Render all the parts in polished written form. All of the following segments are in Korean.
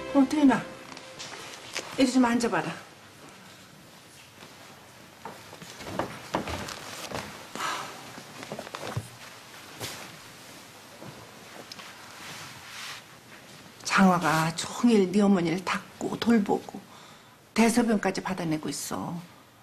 태인아, 이리 좀 앉아봐라. 장화가 종일 네 어머니를 닦고 돌보고 대소변까지 받아내고 있어.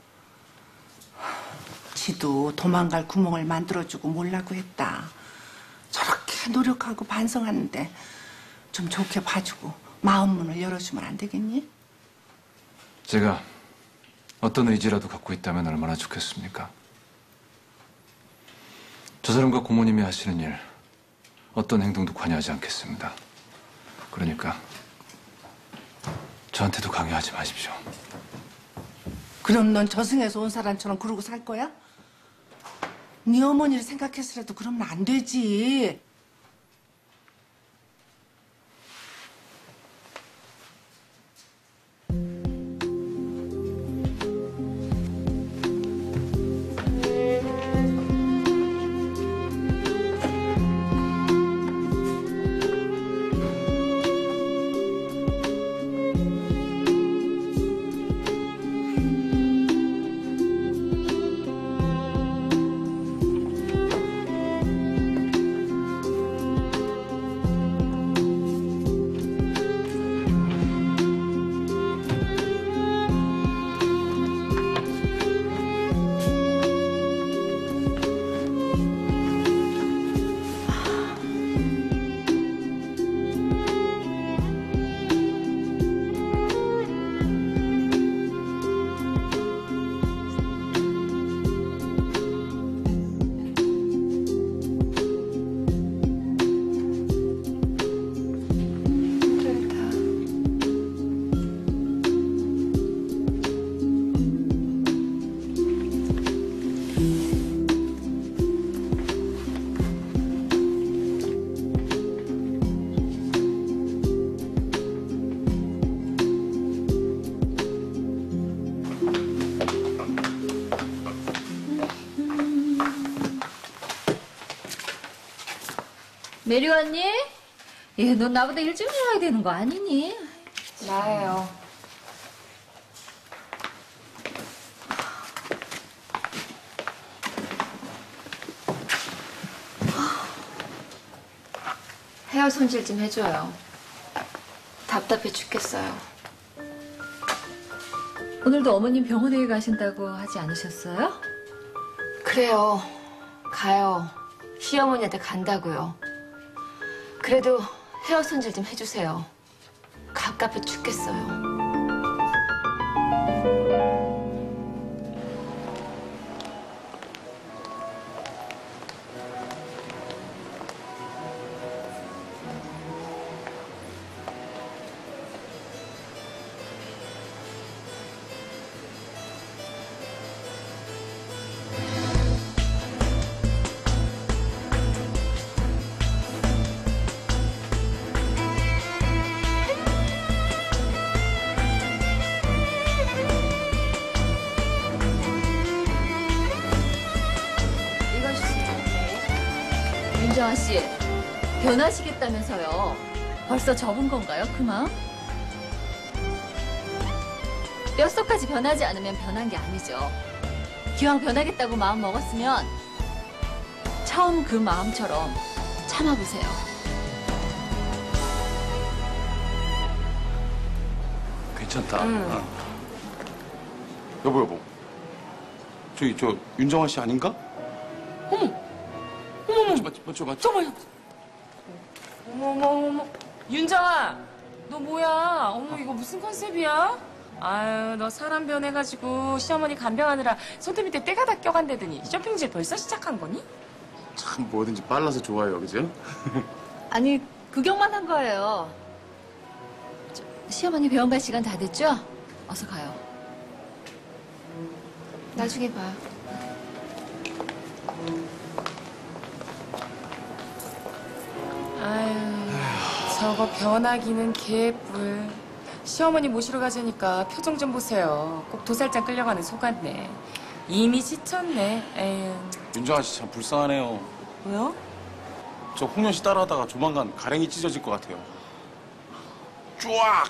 지도 도망갈 구멍을 만들어주고 몰라고 했다. 저렇게 노력하고 반성하는데 좀 좋게 봐주고 마음 문을 열어주면 안 되겠니? 제가 어떤 의지라도 갖고 있다면 얼마나 좋겠습니까? 저 사람과 고모님이 하시는 일, 어떤 행동도 관여하지 않겠습니다. 그러니까 저한테도 강요하지 마십시오. 그럼 넌 저승에서 온 사람처럼 그러고 살 거야? 네 어머니를 생각해서라도 그러면 안 되지. 메리 언니? 얘, 너 나보다 일찍 일어나야 되는 거 아니니? 나예요. 헤어 손질 좀 해줘요. 답답해 죽겠어요. 오늘도 어머님 병원에 가신다고 하지 않으셨어요? 그래요. 가요. 시어머니한테 간다고요. 그래도 헤어 손질 좀 해주세요. 갑갑해 죽겠어요. 윤정아 씨, 변하시겠다면서요. 벌써 접은 건가요, 그 마음? 뼛속까지 변하지 않으면 변한 게 아니죠. 기왕 변하겠다고 마음 먹었으면 처음 그 마음처럼 참아보세요. 괜찮다. 여보. 저 윤정아 씨 아닌가? 어머. 맞죠. 잠깐만. 어머. 윤정아, 너 뭐야? 어머, 이거 무슨 컨셉이야? 아유, 너 사람 변해가지고 시어머니 간병하느라 손톱 밑에 때가 다 껴간다더니 쇼핑질 벌써 시작한 거니? 참 뭐든지 빨라서 좋아요, 그죠? 아니, 구경만 한 거예요. 시어머니 병원 갈 시간 다 됐죠? 어서 가요. 나중에 봐. 아유, 저거 변하기는 개뿔. 시어머니 모시러 가자니까 표정 좀 보세요. 꼭 도살장 끌려가는 속았네. 이미 지쳤네. 에휴. 윤정아 씨 참 불쌍하네요. 왜요? 저 홍련 씨 따라하다가 조만간 가랭이 찢어질 것 같아요. 쫙.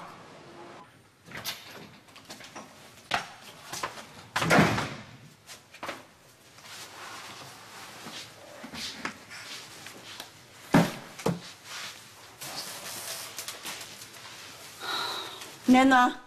내놔.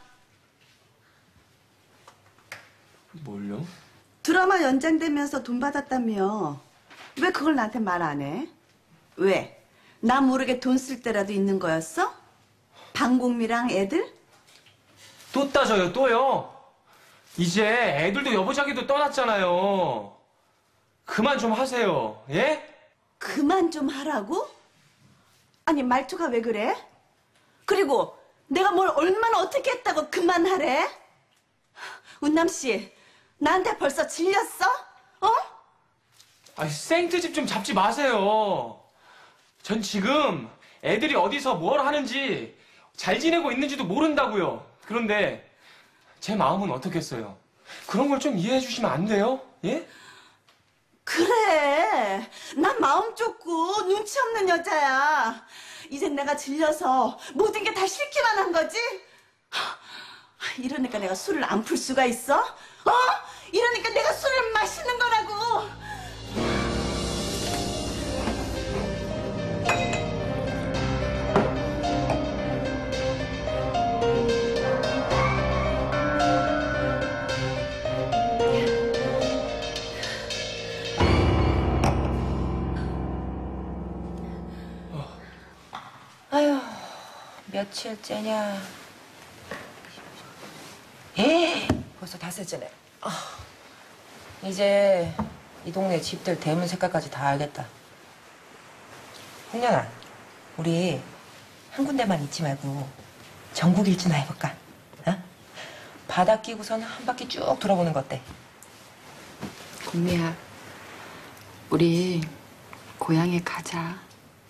뭘요? 드라마 연장되면서 돈 받았다며. 왜 그걸 나한테 말 안 해? 왜? 나 모르게 돈 쓸 때라도 있는 거였어? 방공미랑 애들? 또 따져요, 또요? 이제 애들도 여보자기도 떠났잖아요. 그만 좀 하세요, 예? 그만 좀 하라고? 아니 말투가 왜 그래? 그리고 내가 뭘 얼마나 어떻게 했다고 그만하래? 운남 씨, 나한테 벌써 질렸어? 어? 아니, 생트집 좀 잡지 마세요. 전 지금 애들이 어디서 뭘 하는지 잘 지내고 있는지도 모른다고요. 그런데 제 마음은 어떻겠어요? 그런 걸 좀 이해해 주시면 안 돼요? 예? 그래. 난 마음 좁고 눈치 없는 여자야. 이젠 내가 질려서 모든 게 다 싫기만 한 거지? 이러니까 내가 술을 안 풀 수가 있어? 어? 이러니까 내가 술을 마시는 거라고. 아휴, 며칠째냐. 벌써 닷새째네. 이제 이 동네 집들 대문 색깔까지 다 알겠다. 홍련아, 우리 한 군데만 있지 말고 전국 일주나 해볼까? 어? 바다 끼고선 한 바퀴 쭉 돌아보는 거 어때? 공미야, 우리 고향에 가자.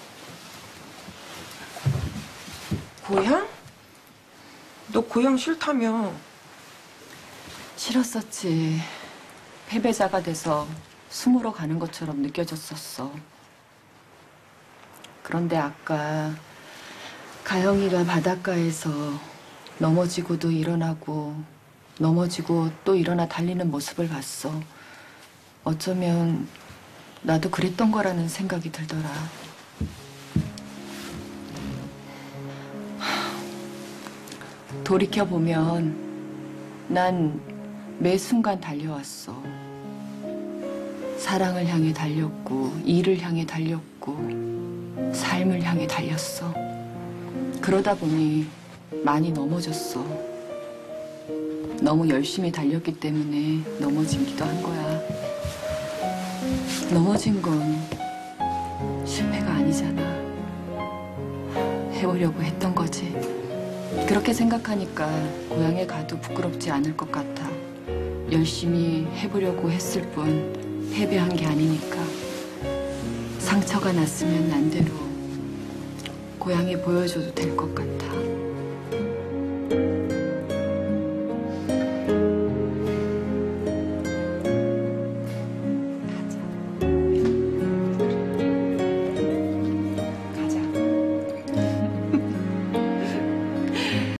고향? 너 고향 싫다며. 싫었었지. 패배자가 돼서 숨으로 가는 것처럼 느껴졌었어. 그런데 아까 가영이가 바닷가에서 넘어지고도 일어나고 넘어지고 또 일어나 달리는 모습을 봤어. 어쩌면 나도 그랬던 거라는 생각이 들더라. 돌이켜보면 난 매 순간 달려왔어. 사랑을 향해 달렸고, 일을 향해 달렸고, 삶을 향해 달렸어. 그러다 보니 많이 넘어졌어. 너무 열심히 달렸기 때문에 넘어지기도 한 거야. 넘어진 건 실패가 아니잖아. 해보려고 했던 거지. 그렇게 생각하니까 고향에 가도 부끄럽지 않을 것 같아. 열심히 해보려고 했을 뿐 패배한 게 아니니까. 상처가 났으면 난 대로 고향에 보여줘도 될 것 같아.